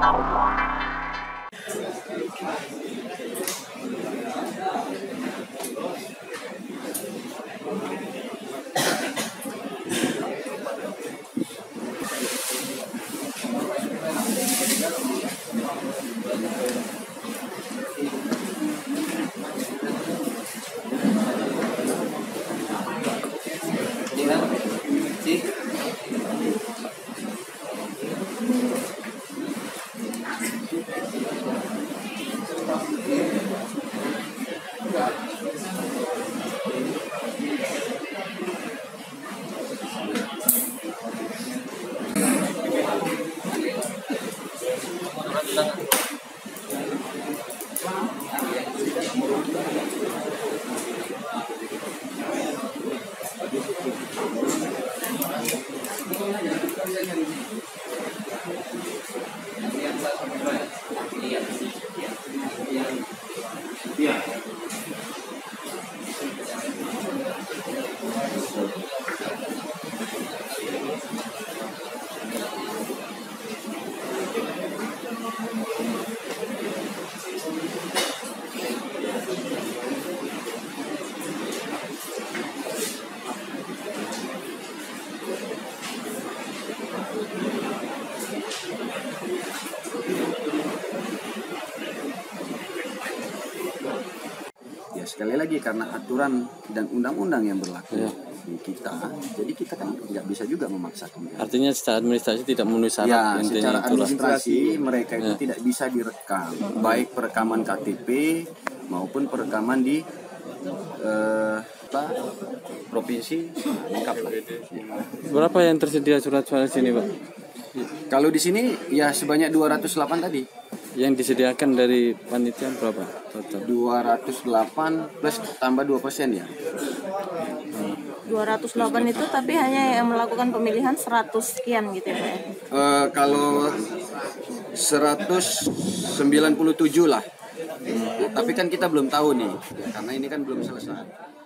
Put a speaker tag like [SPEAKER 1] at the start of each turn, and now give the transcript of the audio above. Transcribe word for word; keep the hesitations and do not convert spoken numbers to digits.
[SPEAKER 1] Sekali lagi karena aturan dan undang-undang yang berlaku ya. Di kita, jadi kita kan nggak bisa juga memaksakan.
[SPEAKER 2] Artinya secara administrasi tidak memenuhi syarat.
[SPEAKER 1] Ya, secara administrasi mereka itu
[SPEAKER 2] ya.
[SPEAKER 1] tidak bisa direkam, baik perekaman K T P maupun perekaman di eh, apa, provinsi lengkap lah.
[SPEAKER 2] Berapa yang tersedia surat-surat sini, Pak?
[SPEAKER 1] Kalau di sini ya sebanyak dua ratus delapan tadi.
[SPEAKER 2] Yang disediakan dari panitia berapa total?
[SPEAKER 1] dua ratus delapan plus tambah dua persen ya.
[SPEAKER 3] dua ratus delapan itu tapi hanya yang melakukan pemilihan seratus sekian gitu ya Pak?
[SPEAKER 1] Uh, kalau seratus sembilan puluh tujuh lah. Hmm. Tapi kan kita belum tahu nih, ya, karena ini kan belum selesai.